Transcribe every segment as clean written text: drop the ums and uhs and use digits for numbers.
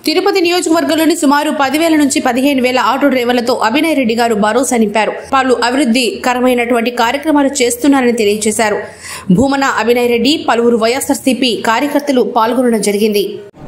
తిరుపతి నియోజకవర్గంలోని సుమారు 10,000 నుంచి 15,000 ఆటో డ్రైవర్లతో అభినయ్ రెడ్డి గారు భరోసా నింపారు. పలు అభివృద్ధికరమైనటువంటి కార్యక్రమాలు చేస్తున్నారని తెలియజేశారు. భూమన అభినయ్ రెడ్డి, పలువురు వైఎస్ఆర్సీపీ కార్యకర్తలు పాల్గొనడం జరిగింది.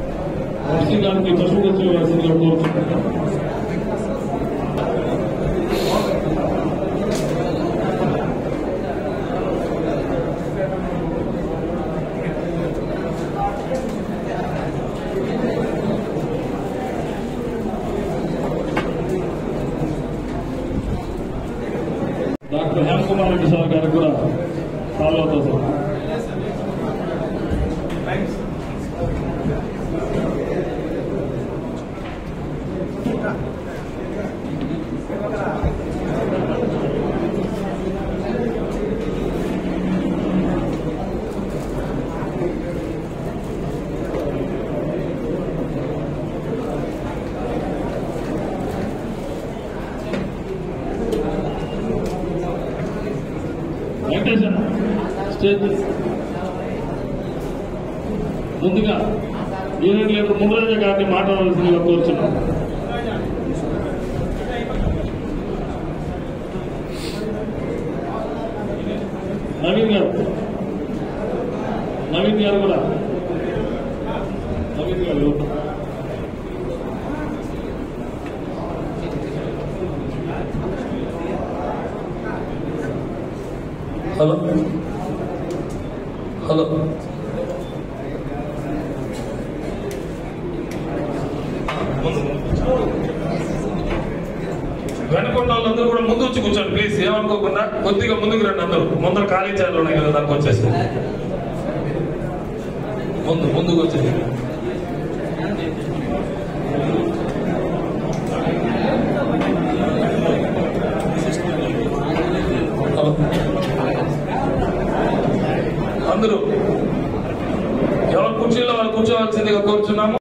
డాక్టర్ హేమకుమార్ రెడ్డి సార్ గారికి కూడా ఫాలో అవుతాం సార్. వెంకటేశ్వర స్టేజ్ ముందుగా యూనియన్ లీడర్ మురళీ గారిని మాట్లాడాల్సిందిగా కోరుచున్నాం. నవీన్ గారు కూడా నవీన్ గారు హలో హలో వెనుకొండ వాళ్ళందరూ కూడా ముందు వచ్చి కూర్చోండి ప్లీజ్, ఏమనుకోకుండా కొద్దిగా ముందుకు రండి. అందరూ ముందర ఖాళీ చైర్లు ఉన్నాయి కదా, దానికి వచ్చేసి ముందుకు వచ్చేసి అందరూ ఎవరు కుర్చీలో వాళ్ళు కూర్చోవలసిందిగా కోరుచున్నాము.